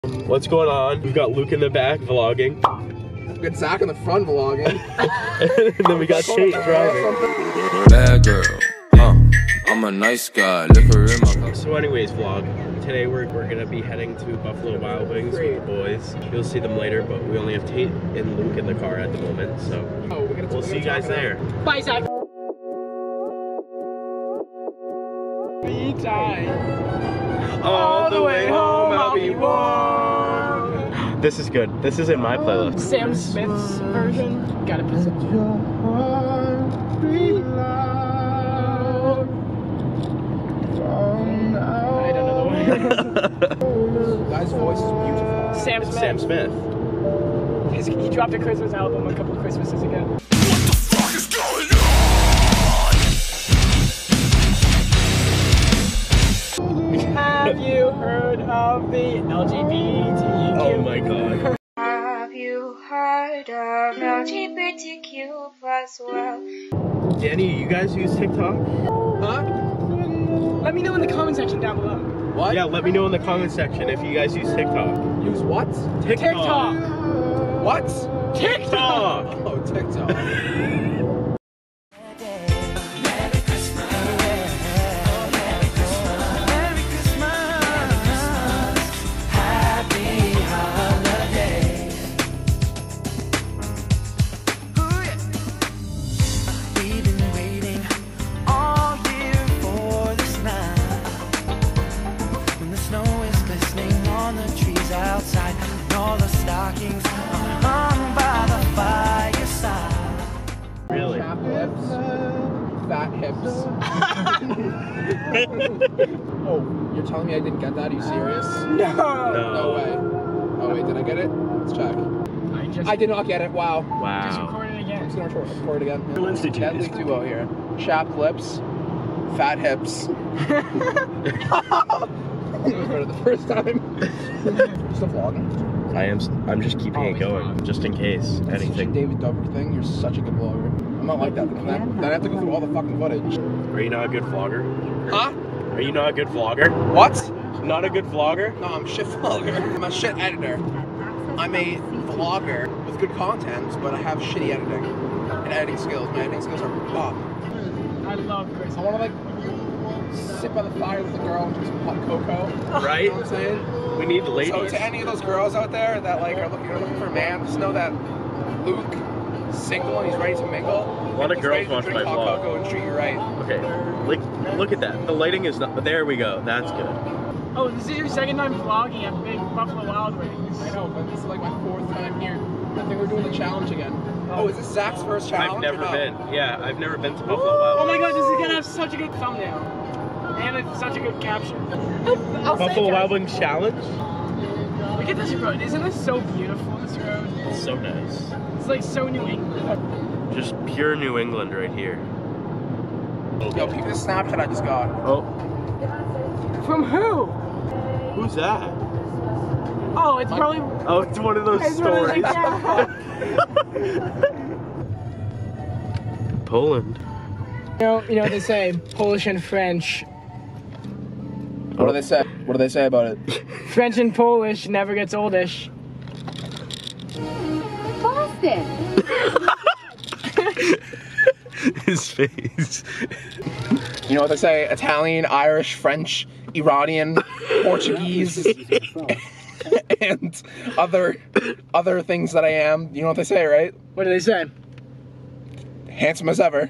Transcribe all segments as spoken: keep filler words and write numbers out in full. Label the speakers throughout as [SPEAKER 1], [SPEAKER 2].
[SPEAKER 1] What's going on? We've got Luke in the back vlogging.
[SPEAKER 2] We've got Zach in the front vlogging.
[SPEAKER 1] And then we got Tate driving.
[SPEAKER 3] Bad girl, huh? I'm a nice guy. Look her in my.
[SPEAKER 1] So anyways, vlog. Today we're, we're gonna be heading to Buffalo Wild Wings with the boys. You'll see them later, but we only have Tate and Luke in the car at the moment, so
[SPEAKER 2] Oh, we're gonna,
[SPEAKER 1] we'll see you guys there.
[SPEAKER 4] Bye, Zach. Me time.
[SPEAKER 1] All the way home, I'll be warm. This is good. This is in my playlist.
[SPEAKER 4] Sam Smith's version. Gotta put some. I don't know the words.
[SPEAKER 2] Guy's voice is beautiful.
[SPEAKER 4] Sam Smith.
[SPEAKER 1] Sam Smith.
[SPEAKER 4] His, he dropped a Christmas album a couple of Christmases ago.
[SPEAKER 3] What the fuck is going on?
[SPEAKER 4] Have you heard of the L G B T Q?
[SPEAKER 1] Oh my god.
[SPEAKER 5] Have you heard of L G B T Q plus well?
[SPEAKER 1] Danny, you guys use TikTok?
[SPEAKER 2] Huh?
[SPEAKER 4] Let me know in the comment section down below.
[SPEAKER 2] What?
[SPEAKER 1] Yeah, let me know in the comment section if you guys use TikTok.
[SPEAKER 2] Use what?
[SPEAKER 4] TikTok.
[SPEAKER 2] What?
[SPEAKER 1] TikTok!
[SPEAKER 2] Oh, TikTok.
[SPEAKER 6] Outside, and all the stockings hung by the fireside.
[SPEAKER 1] Really?
[SPEAKER 2] Chap hips. Fat hips. Oh, you're telling me I didn't get that? Are you serious?
[SPEAKER 4] No.
[SPEAKER 2] No way. Oh wait, did I get it? Let's check.
[SPEAKER 4] I just,
[SPEAKER 2] I did not get it. Wow.
[SPEAKER 4] just
[SPEAKER 1] Wow.
[SPEAKER 4] recorded it
[SPEAKER 2] I'm
[SPEAKER 4] again.
[SPEAKER 2] just gonna record, record it again.
[SPEAKER 1] Who instituted
[SPEAKER 2] Deadly
[SPEAKER 1] this?
[SPEAKER 2] duo here. Chapped lips. Fat hips. It was better the first time. Still vlogging?
[SPEAKER 1] I am. I'm just keeping it going, just in case
[SPEAKER 2] That's such a
[SPEAKER 1] anything.
[SPEAKER 2] David Dobrik thing. You're such a good vlogger. I'm not like that. Then I, then I have to go through all the fucking footage.
[SPEAKER 1] Are you not a good vlogger?
[SPEAKER 2] Huh?
[SPEAKER 1] Are you not a good vlogger?
[SPEAKER 2] What?
[SPEAKER 1] Not a good vlogger?
[SPEAKER 2] No, I'm a shit vlogger. I'm a shit editor. I'm a vlogger with good content, but I have shitty editing and editing skills. My editing skills are pop.
[SPEAKER 4] I love Chris.
[SPEAKER 2] I want to like sit by the fire with a girl and drink some hot cocoa.
[SPEAKER 1] Right?
[SPEAKER 2] You know what I'm saying?
[SPEAKER 1] We need the ladies.
[SPEAKER 2] So to any of those girls out there that like are looking, are looking for a man, just know that Luke is single and he's ready to mingle.
[SPEAKER 1] A lot of
[SPEAKER 2] He's
[SPEAKER 1] girls
[SPEAKER 2] ready to
[SPEAKER 1] watch
[SPEAKER 2] drink
[SPEAKER 1] my
[SPEAKER 2] hot
[SPEAKER 1] vlog.
[SPEAKER 2] cocoa and treat you right.
[SPEAKER 1] Okay, look, look at that. The lighting is not. There we go. That's good.
[SPEAKER 4] Oh, this is your second time vlogging at Big Buffalo Wild Wings.
[SPEAKER 2] I know, but this is like my fourth time here. I think we're doing the challenge again. Oh, is this Zach's first challenge?
[SPEAKER 1] I've never
[SPEAKER 2] or no?
[SPEAKER 1] been. Yeah, I've never been to Buffalo Wild
[SPEAKER 4] Oh my
[SPEAKER 1] Wings.
[SPEAKER 4] god, this is gonna have such a good thumbnail. And it's such a good caption. I'll say,
[SPEAKER 1] Buffalo
[SPEAKER 4] guys,
[SPEAKER 1] Wild Wings challenge.
[SPEAKER 4] Look at this road. Isn't this so beautiful, this road?
[SPEAKER 1] It's so nice.
[SPEAKER 4] It's like so New England.
[SPEAKER 1] Just pure New England right here.
[SPEAKER 2] Yo, peep this Snapchat I just got.
[SPEAKER 1] Oh,
[SPEAKER 4] From who?
[SPEAKER 1] who's that?
[SPEAKER 4] Oh, it's probably...
[SPEAKER 1] Oh, it's one of those
[SPEAKER 4] It's one of
[SPEAKER 1] stories.
[SPEAKER 4] those-
[SPEAKER 1] Poland.
[SPEAKER 4] You know, you know what they say, Polish and French.
[SPEAKER 2] What do they say? What do they say about it?
[SPEAKER 4] French and Polish never gets oldish.
[SPEAKER 5] Boston.
[SPEAKER 1] His face.
[SPEAKER 2] You know what they say? Italian, Irish, French, Iranian, Portuguese, and other other things that I am. You know what they say, right?
[SPEAKER 4] What do they say?
[SPEAKER 2] Handsome as ever.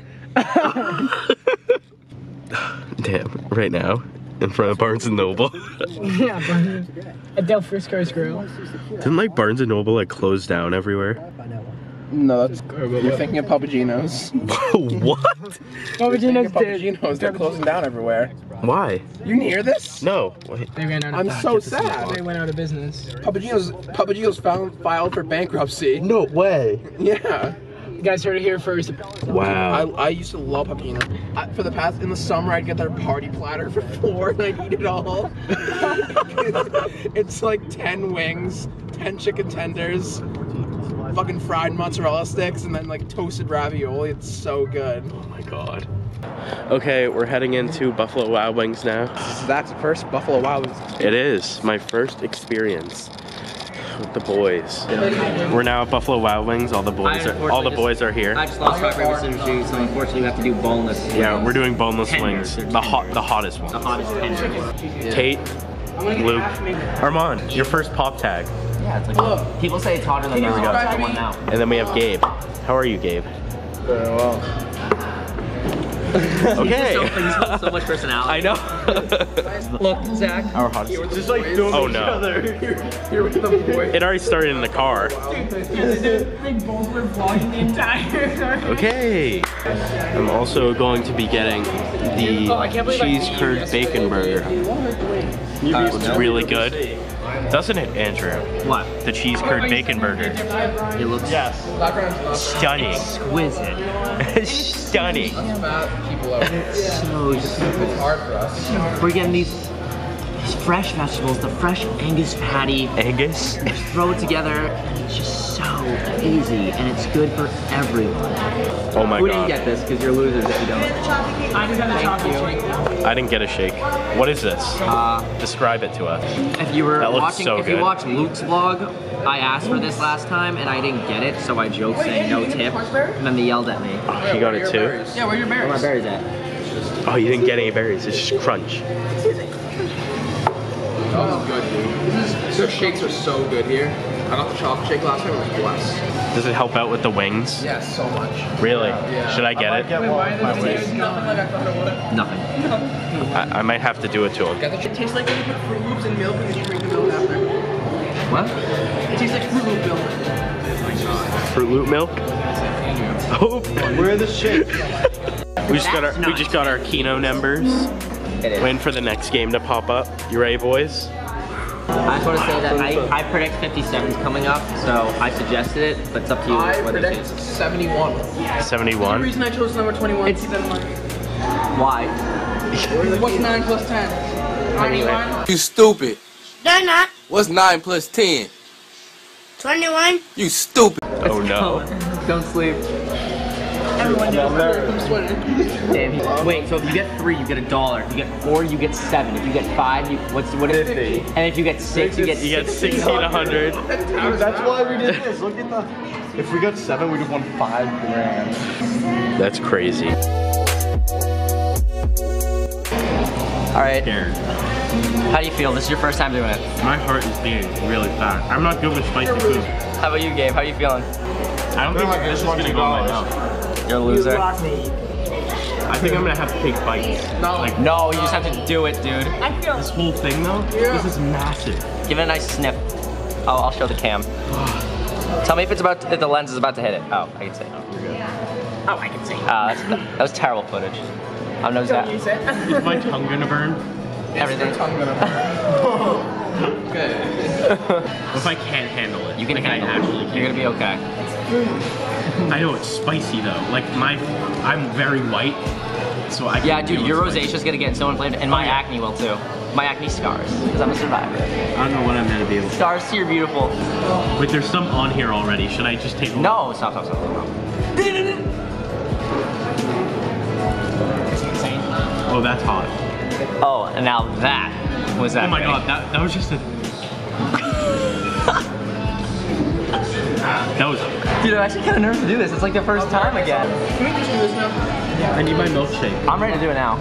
[SPEAKER 1] Damn, right now, in front of Barnes and Noble.
[SPEAKER 4] Yeah, at Del Frisco's Grill.
[SPEAKER 1] Didn't like Barnes and Noble like close down everywhere?
[SPEAKER 2] No, that's you're thinking of Papagino's.
[SPEAKER 1] What?
[SPEAKER 4] Papagino's did.
[SPEAKER 2] Papagino's, they're closing down everywhere.
[SPEAKER 1] Why?
[SPEAKER 2] You didn't hear this?
[SPEAKER 1] No. Wait.
[SPEAKER 4] They ran out of
[SPEAKER 2] I'm
[SPEAKER 4] business.
[SPEAKER 2] so sad.
[SPEAKER 4] They went out of business.
[SPEAKER 2] Papagino's Papagino's found filed for bankruptcy.
[SPEAKER 1] No way.
[SPEAKER 2] Yeah.
[SPEAKER 4] You guys heard it here first.
[SPEAKER 1] Wow.
[SPEAKER 2] I, I used to love Papagino. I, for the past, in the summer, I'd get their party platter for four and I'd eat it all. it's, it's like ten wings, ten chicken tenders, fucking fried mozzarella sticks, and then like toasted ravioli. It's so good.
[SPEAKER 1] Oh my god. Okay, we're heading into Buffalo Wild Wings now.
[SPEAKER 2] This is Zach's first Buffalo Wild Wings.
[SPEAKER 1] It is my first experience. with the boys. We're now at Buffalo Wild Wings. All the boys are all the boys are here.
[SPEAKER 7] I just lost my favorite scissors, so unfortunately we have to do boneless.
[SPEAKER 1] Yeah, we're doing boneless
[SPEAKER 7] Tenders.
[SPEAKER 1] wings. The hot, the hottest ones.
[SPEAKER 7] The hottest tenders.
[SPEAKER 1] Tate, Luke, Armand, your first pop tag.
[SPEAKER 7] Yeah, it's like people say it's hotter than the other one now.
[SPEAKER 1] And then we have Gabe. How are you, Gabe?
[SPEAKER 2] Very well.
[SPEAKER 1] Okay.
[SPEAKER 7] He's so, he's got so much personality.
[SPEAKER 1] I know.
[SPEAKER 7] Look, Zach.
[SPEAKER 1] Our hottest.
[SPEAKER 2] We're just like doing
[SPEAKER 1] Oh
[SPEAKER 2] each
[SPEAKER 1] no.
[SPEAKER 2] other. Here, here with the boys.
[SPEAKER 1] It already started in the car.
[SPEAKER 4] They both were vlogging the entire.
[SPEAKER 1] Okay. I'm also going to be getting the
[SPEAKER 4] Oh, I can't believe I
[SPEAKER 1] cheese
[SPEAKER 4] beat you
[SPEAKER 1] curd
[SPEAKER 4] yesterday.
[SPEAKER 1] bacon burger. It's really good. Doesn't it, Andrew?
[SPEAKER 7] What?
[SPEAKER 1] The cheese curd bacon burger.
[SPEAKER 7] It looks
[SPEAKER 1] Stunning.
[SPEAKER 7] exquisite.
[SPEAKER 1] Stunning.
[SPEAKER 2] People out.
[SPEAKER 7] So
[SPEAKER 2] It's hard for us.
[SPEAKER 7] we're getting these, these fresh vegetables, the fresh Angus patty.
[SPEAKER 1] Angus?
[SPEAKER 7] Throw it together, and it's just so easy, and it's good for everyone.
[SPEAKER 1] Oh my
[SPEAKER 7] Who
[SPEAKER 1] god.
[SPEAKER 7] didn't get this? Because you're losers if you don't.
[SPEAKER 4] I just got the chocolate shake.
[SPEAKER 1] I didn't get a shake. What is this?
[SPEAKER 7] Uh,
[SPEAKER 1] Describe it to us.
[SPEAKER 7] if you were
[SPEAKER 1] That looks
[SPEAKER 7] watching,
[SPEAKER 1] so
[SPEAKER 7] if
[SPEAKER 1] good.
[SPEAKER 7] you watched Luke's vlog, I asked for this last time and I didn't get it, so I joked saying no tip, and then they yelled at me.
[SPEAKER 1] You got it too?
[SPEAKER 4] Yeah, where are your
[SPEAKER 7] Where
[SPEAKER 4] berries?
[SPEAKER 7] my berries at?
[SPEAKER 1] Oh, you didn't get any berries. It's just crunch.
[SPEAKER 2] Oh, this is good, dude. This is, their shakes are so good here. I got the chocolate shake last time. It was blessed.
[SPEAKER 1] Does it help out with the wings?
[SPEAKER 2] Yes, so much.
[SPEAKER 1] Really?
[SPEAKER 2] Yeah.
[SPEAKER 1] Should I get it?
[SPEAKER 4] Nothing like I thought it would.
[SPEAKER 7] Nothing.
[SPEAKER 1] I, I might have to do it to him.
[SPEAKER 2] Got the
[SPEAKER 4] It tastes like when you put Fruit Loops in milk and then you drink the milk after.
[SPEAKER 7] What?
[SPEAKER 4] It tastes like Fruit Loop milk.
[SPEAKER 1] Fruit Loop milk? Oh,
[SPEAKER 2] Where are the shakes?
[SPEAKER 1] we just got our
[SPEAKER 7] That's
[SPEAKER 1] we
[SPEAKER 7] not
[SPEAKER 1] just got our Keno numbers.
[SPEAKER 7] It is.
[SPEAKER 1] Waiting for the next game to pop up. You ready, boys?
[SPEAKER 7] I just want to say that I, I predict fifty-seven's coming up, so I suggested it, but it's up to you
[SPEAKER 2] I
[SPEAKER 7] whether
[SPEAKER 2] predict
[SPEAKER 7] to.
[SPEAKER 2] seventy-one.
[SPEAKER 4] The
[SPEAKER 1] seventy-one.
[SPEAKER 4] reason I chose number twenty-one
[SPEAKER 7] It's-
[SPEAKER 4] is that like,
[SPEAKER 7] Why?
[SPEAKER 4] what's nine plus ten? ninety-one?
[SPEAKER 8] You stupid.
[SPEAKER 9] No, not.
[SPEAKER 8] What's nine plus ten?
[SPEAKER 9] twenty-one.
[SPEAKER 8] You stupid.
[SPEAKER 1] Oh no.
[SPEAKER 7] Don't sleep.
[SPEAKER 4] Everyone knows. I'm sweating.
[SPEAKER 7] Damn. he- Wait, so if you get three, you get a dollar. If you get four, you get seven. If you get five, you what's what is
[SPEAKER 2] fifty.
[SPEAKER 7] And if you get six, you get
[SPEAKER 1] You get
[SPEAKER 7] six.
[SPEAKER 1] sixteen hundred.
[SPEAKER 10] That's why we did this. Look at the. If we got seven, we'd have won five grand.
[SPEAKER 1] That's crazy.
[SPEAKER 7] All right.
[SPEAKER 1] Scared.
[SPEAKER 7] How do you feel? This is your first time doing it.
[SPEAKER 1] My heart is beating really fast. I'm not good with spicy food.
[SPEAKER 7] How about you, Gabe? How are you feeling?
[SPEAKER 1] I don't think this is gonna go in my mouth.
[SPEAKER 7] You're a loser.
[SPEAKER 1] I think I'm gonna have to take bites.
[SPEAKER 2] No.
[SPEAKER 1] Like
[SPEAKER 7] No, you just have to do it, dude.
[SPEAKER 1] this whole thing though. This is massive.
[SPEAKER 7] Give it a nice sniff. Oh, I'll show the cam. Tell me if it's about to, if the lens is about to hit it. Oh, I can see.
[SPEAKER 4] Oh, I can see.
[SPEAKER 7] Ah, that's, that was terrible footage. I'm no Zach.
[SPEAKER 1] Is my tongue gonna burn?
[SPEAKER 7] Everything.
[SPEAKER 2] Tongue gonna Okay.
[SPEAKER 1] What if I can't handle it?
[SPEAKER 7] You can
[SPEAKER 1] like
[SPEAKER 7] handle
[SPEAKER 1] I actually
[SPEAKER 7] it.
[SPEAKER 1] can.
[SPEAKER 7] You're gonna be okay.
[SPEAKER 1] I know it's spicy though. Like my, I'm very white, so I.
[SPEAKER 7] Yeah,
[SPEAKER 1] can
[SPEAKER 7] dude,
[SPEAKER 1] deal
[SPEAKER 7] your
[SPEAKER 1] with spicy.
[SPEAKER 7] rosacea's gonna get so inflamed, and my acne will too. My acne scars, because I'm a survivor.
[SPEAKER 1] I don't know what I'm gonna be able to.
[SPEAKER 7] Scars to you're beautiful.
[SPEAKER 1] Wait, there's some on here already. Should I just take?
[SPEAKER 7] No, stop, stop, stop, stop.
[SPEAKER 1] Oh, that's hot.
[SPEAKER 7] Oh, and now that was that.
[SPEAKER 1] Oh my
[SPEAKER 7] great.
[SPEAKER 1] god, that that was just a. That was.
[SPEAKER 7] Dude, I'm actually kind of nervous to do this. It's like the first time again.
[SPEAKER 4] Can we just do this now?
[SPEAKER 1] I need my milkshake.
[SPEAKER 7] I'm ready to do it now.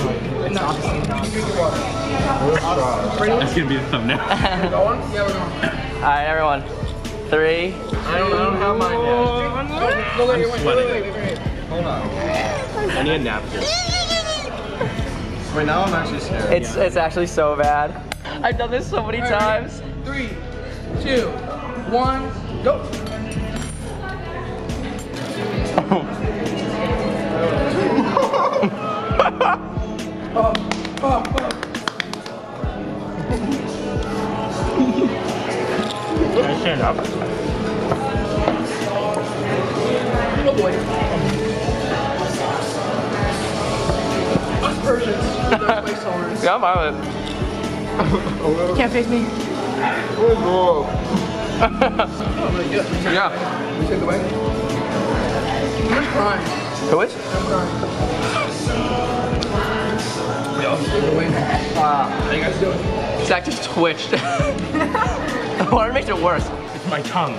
[SPEAKER 1] That's gonna be the thumbnail.
[SPEAKER 2] Going? Yeah, we're going.
[SPEAKER 7] All right, everyone. Three.
[SPEAKER 2] I don't, I don't have mine yet. Go, go, wait, wait, wait,
[SPEAKER 1] sweating.
[SPEAKER 2] wait, wait, wait. Hold on.
[SPEAKER 1] I need a napkin.
[SPEAKER 10] Right now, I'm actually scared.
[SPEAKER 7] It's it's actually so bad. I've done this so many times.
[SPEAKER 4] Three, two, one, go.
[SPEAKER 2] Oh, oh, oh.
[SPEAKER 1] Can I stand up?
[SPEAKER 4] Oh boy. Us Persians. That's my tolerance.
[SPEAKER 7] Yeah, I'm fine with
[SPEAKER 4] Can't face me.
[SPEAKER 7] Yeah.
[SPEAKER 2] We take the way?
[SPEAKER 4] Who's crying?
[SPEAKER 7] Who is?
[SPEAKER 2] Take the way.
[SPEAKER 7] Uh,
[SPEAKER 2] How you guys doing?
[SPEAKER 7] Zach just twitched. What makes it worse?
[SPEAKER 1] It's my tongue.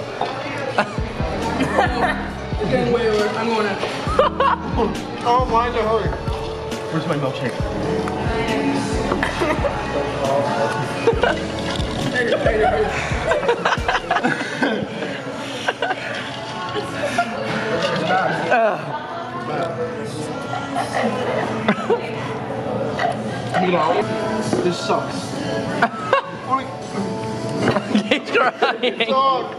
[SPEAKER 2] It's getting way worse. I'm going in.
[SPEAKER 10] Oh, mine's a hurry.
[SPEAKER 1] Where's my milkshake?
[SPEAKER 2] This sucks.
[SPEAKER 7] He's crying.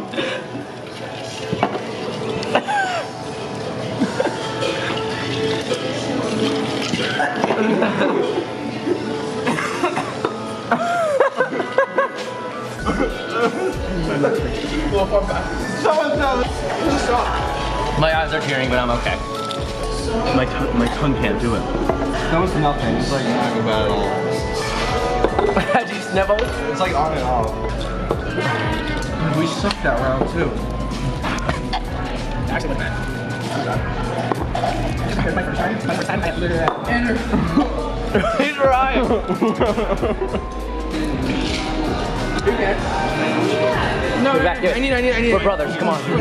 [SPEAKER 7] My eyes are tearing, but I'm okay.
[SPEAKER 1] My, tongue, my tongue can't do it.
[SPEAKER 10] That was nothing. It's like not bad at all.
[SPEAKER 7] How'd you snivel?
[SPEAKER 10] It's like on and off. We sucked that round too.
[SPEAKER 2] Actually, what's that? It's my first time. It's my first time. I have to do that. Andrew.
[SPEAKER 7] He's right.
[SPEAKER 2] Okay. No,
[SPEAKER 7] We're back,
[SPEAKER 2] I
[SPEAKER 7] dude.
[SPEAKER 2] need, I need, I need.
[SPEAKER 7] We're brothers. Come on.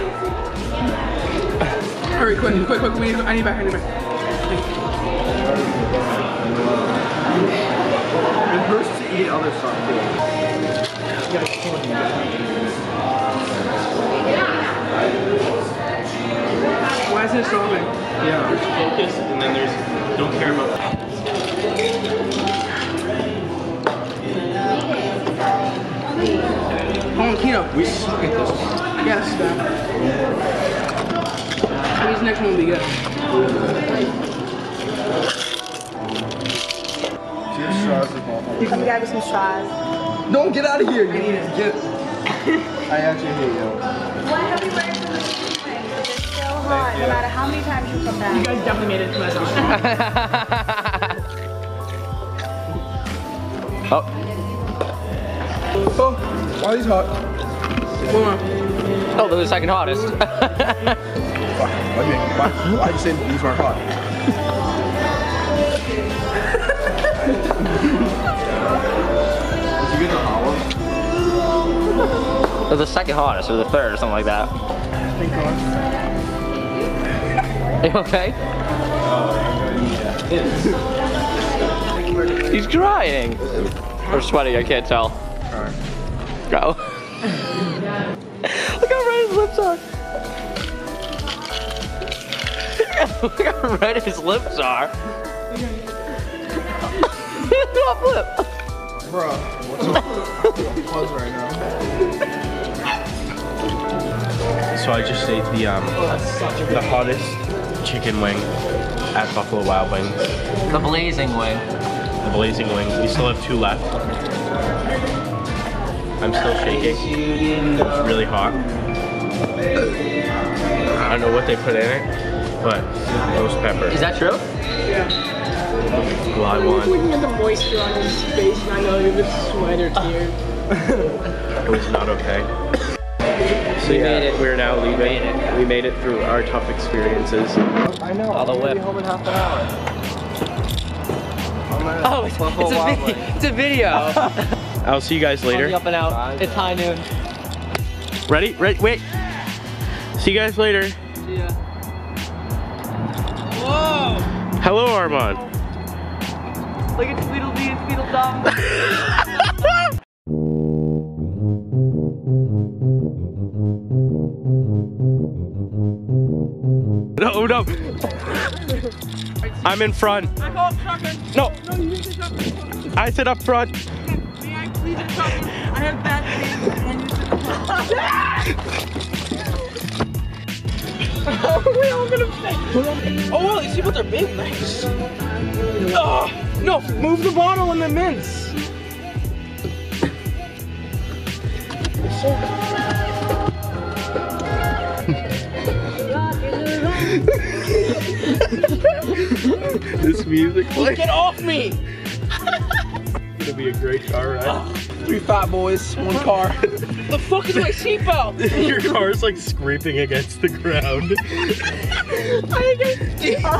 [SPEAKER 2] Hurry, quick, quick, quick. We need, I need back. I need back.
[SPEAKER 10] It hurts to eat other stuff too.
[SPEAKER 2] Why isn't it solving?
[SPEAKER 1] Yeah. There's focus, and then there's don't care about.
[SPEAKER 2] Hold on, Kino.
[SPEAKER 10] We suck at this one.
[SPEAKER 2] Yes, man. These next one will be good.
[SPEAKER 9] You can grab some straws.
[SPEAKER 10] Don't get out of here. You need to get. I actually hate you.
[SPEAKER 9] Why have you ready for the thing? It's still hot, no matter how many times you come back.
[SPEAKER 4] You guys definitely made it to myself.
[SPEAKER 7] Oh.
[SPEAKER 2] Oh, why are these hot? Hold on.
[SPEAKER 7] Oh, they're the second hottest.
[SPEAKER 10] Why, why, why did you say these aren't hot? Did you get the hot one?
[SPEAKER 7] They're the second hottest, or the third, or something like that.
[SPEAKER 2] Thank God.
[SPEAKER 7] Are you okay? He's crying. Or sweating, I can't tell.
[SPEAKER 10] Alright.
[SPEAKER 7] Go. Look how red his lips are. Look how red his lips are. Top lip.
[SPEAKER 10] Bro, what's up? Pause right now.
[SPEAKER 1] So I just ate the um the hottest chicken wing at Buffalo Wild Wings.
[SPEAKER 7] The blazing wing.
[SPEAKER 1] The blazing wing. We still have two left. I'm still shaking. It's really hot. I don't know what they put in it, but roast pepper.
[SPEAKER 7] Is that true?
[SPEAKER 4] Yeah.
[SPEAKER 1] Well, I want.
[SPEAKER 4] Looking at the moisture on his face, and I know he was sweat or tears.
[SPEAKER 1] It was not okay. So
[SPEAKER 7] We
[SPEAKER 1] yeah,
[SPEAKER 7] made it.
[SPEAKER 1] we're now leaving.
[SPEAKER 7] We made it.
[SPEAKER 1] We made it through our tough experiences.
[SPEAKER 10] I know.
[SPEAKER 7] All the
[SPEAKER 10] I'm gonna
[SPEAKER 7] whip.
[SPEAKER 10] be home in half an hour. I'm gonna
[SPEAKER 7] Oh, it's,
[SPEAKER 10] Buffalo
[SPEAKER 7] it's, a,
[SPEAKER 10] Wild
[SPEAKER 7] vi
[SPEAKER 10] Wings.
[SPEAKER 7] it's a video.
[SPEAKER 1] I'll see you guys later.
[SPEAKER 7] Up and out. It's high noon.
[SPEAKER 1] Ready? Ready? Wait. See you guys later.
[SPEAKER 7] See ya.
[SPEAKER 4] Whoa!
[SPEAKER 1] Hello, Armand.
[SPEAKER 7] Look at Tweedledee and Tweedledum.
[SPEAKER 1] No, no. I'm in front.
[SPEAKER 4] I call it shotgun.
[SPEAKER 1] No.
[SPEAKER 4] No, you need to shotgun.
[SPEAKER 1] I sit up front.
[SPEAKER 4] May I please a shotgun? I have bad pain. And you Oh, we're all gonna fail.
[SPEAKER 2] Oh, well, these people are big, nice. Oh, no, move the bottle in the mints.
[SPEAKER 1] This music plays.
[SPEAKER 2] Get off me!
[SPEAKER 1] It's gonna be a great car ride.
[SPEAKER 2] Three fat boys, one car. The fuck is my seatbelt?
[SPEAKER 1] Your car's like scraping against the ground.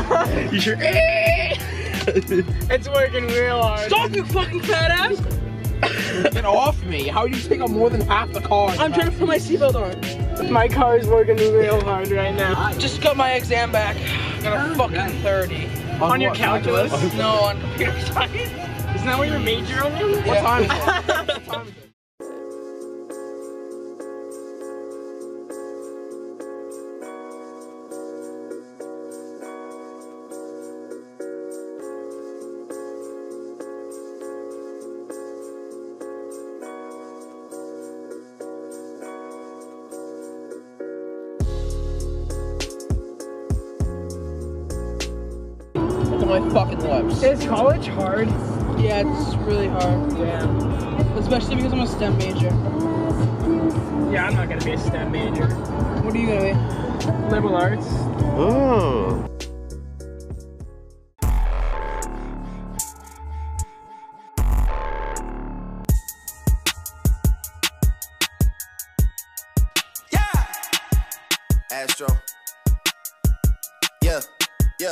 [SPEAKER 4] It's working real hard.
[SPEAKER 2] Stop, you fucking fat ass! Get off me. How do you take up more than half the car?
[SPEAKER 4] I'm trying to put my seatbelt on. My car is working real hard right now.
[SPEAKER 2] Just got my exam back. I got a fucking thirty.
[SPEAKER 4] On, on your
[SPEAKER 2] what,
[SPEAKER 4] calculus?
[SPEAKER 2] calculus? No, on computer science.
[SPEAKER 4] Isn't that what your major on?
[SPEAKER 2] What
[SPEAKER 4] Yeah.
[SPEAKER 2] time is it? What time is it? My fucking lips.
[SPEAKER 4] Is college hard?
[SPEAKER 2] Yeah, it's really hard.
[SPEAKER 4] Yeah.
[SPEAKER 2] Especially because I'm a STEM major.
[SPEAKER 4] Yeah, I'm not gonna be a STEM major.
[SPEAKER 2] What are you gonna be?
[SPEAKER 4] Liberal arts.
[SPEAKER 1] Oh.
[SPEAKER 11] Astro. Yeah, yeah.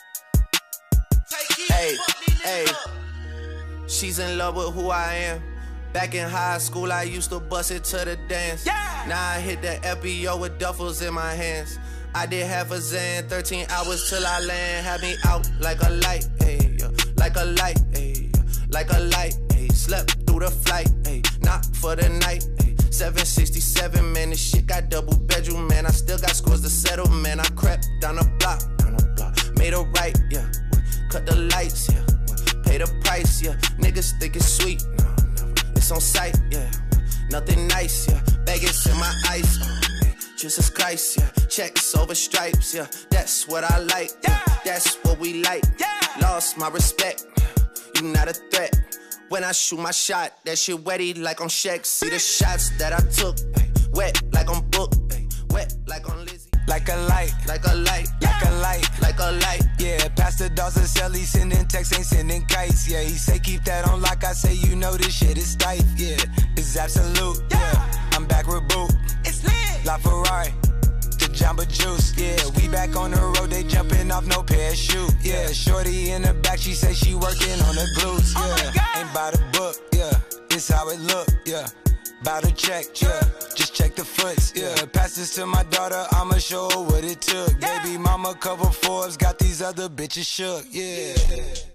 [SPEAKER 11] Hey, hey. She's in love with who I am. Back in high school, I used to bust it to the dance. Yeah. Now I hit the F B O with duffels in my hands. I did half a Zan, thirteen hours till I land. Had me out like a light, ayy, yeah. Like a light, ayy, yeah. Like a light, ayy. Slept through the flight, ayy. Not for the night, ayy. seven sixty-seven, man, this shit got double bedroom, man. I still got scores to settle, man. I crept down the block, down the block. Made a right, yeah. Cut the lights, yeah. Pay the price, yeah. Niggas think it's sweet, no, no. It's on sight, yeah. Nothing nice, yeah. Vegas in my ice, oh, man. Jesus Christ, yeah. Checks over stripes, yeah. That's what I like, yeah. That's what we like, yeah. Lost my respect, you not a threat. When I shoot my shot, that shit wetty like on Shaq. See the shots that I took, ay, wet like on Book, ay, wet like on Lizzie.
[SPEAKER 6] Like a light,
[SPEAKER 11] like a light,
[SPEAKER 6] like a light,
[SPEAKER 11] like a light.
[SPEAKER 6] Yeah, Pastor Dawson sell, he sending texts, ain't sending kites. Yeah, he say keep that on lock. I say you know this shit is tight. Yeah, it's absolute. Yeah, I'm back with Boot. It's lit. La Ferrari, the Jamba Juice. Yeah, we back on the road. They jumping off no parachute. Yeah, shorty in the back, she say she working on the glutes. Yeah, ain't by the book. Yeah, it's how it look. Yeah. Bout to check, yeah. Just check the foots, yeah. Pass this to my daughter, I'ma show her what it took. Baby mama cover Forbes, got these other bitches shook, yeah.